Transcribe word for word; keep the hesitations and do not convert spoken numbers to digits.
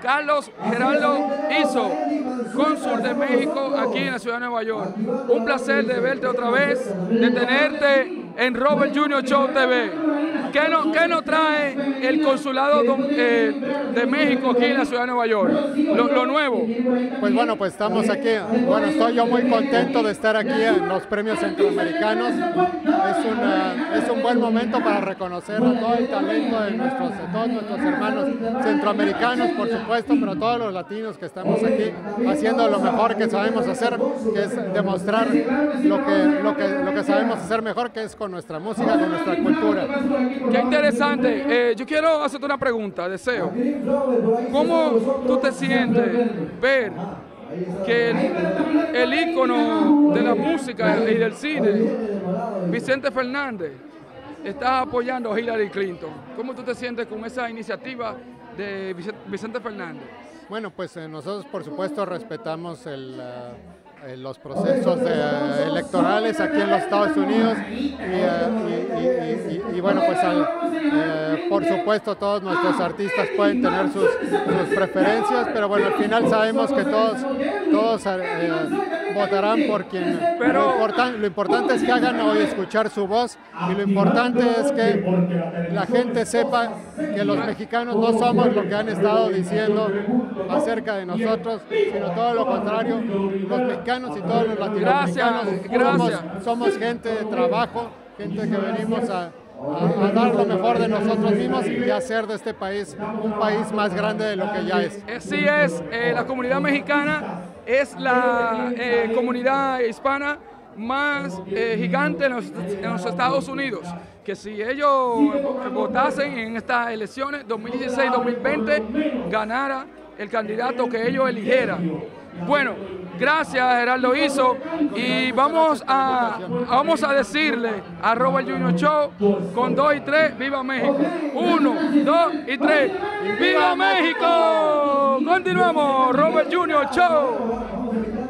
Carlos Gerardo Izzo, cónsul de México aquí en la ciudad de Nueva York. Un placer de verte otra vez, de tenerte en Robert Junior Show T V. ¿Qué nos, qué nos trae el consulado eh, de México aquí en la ciudad de Nueva York? Lo, lo nuevo. Pues bueno, pues estamos aquí. Bueno, estoy yo muy contento de estar aquí en los premios centroamericanos. Es, una, es un buen momento para reconocer a todo el talento de, nuestros, de todos nuestros hermanos centroamericanos, por supuesto, pero todos los latinos que estamos aquí haciendo lo mejor que sabemos hacer, que es demostrar lo que, lo que, lo que sabemos hacer mejor, que es con nuestra música, con nuestra cultura. Qué interesante. Eh, yo quiero hacerte una pregunta, deseo. ¿Cómo tú te sientes ver que el, el ícono de la música y del cine, Vicente Fernández, está apoyando a Hillary Clinton? ¿Cómo tú te sientes con esa iniciativa de Vicente Fernández? Bueno, pues eh, nosotros por supuesto respetamos el, uh, eh, los procesos de, uh, electorales aquí en los Estados Unidos y, uh, y, y, y, y bueno, pues al, eh, por supuesto todos nuestros artistas pueden tener sus, sus preferencias, pero bueno, al final sabemos que todos, todos eh, votarán por quien. Pero lo, importan, lo importante es que hagan hoy escuchar su voz y lo importante es que la gente sepa que los mexicanos no somos lo que han estado diciendo acerca de nosotros, sino todo lo contrario. Los mexicanos y todos los latinoamericanos gracias, gracias. Somos, somos gente de trabajo, gente que venimos a, a, a dar lo mejor de nosotros mismos y hacer de este país un país más grande de lo que ya es. Así es, eh, la comunidad mexicana es la eh, comunidad hispana más eh, gigante en los, en los Estados Unidos, que si ellos votasen en estas elecciones dos mil dieciséis dos mil veinte, ganara el candidato que ellos eligieran. Bueno, gracias Gerardo Izzo, y vamos a, vamos a decirle a Robert Junior Show con dos y tres, ¡Viva México! Uno, dos y tres, ¡Viva México! Continuamos, Robert Junior Show.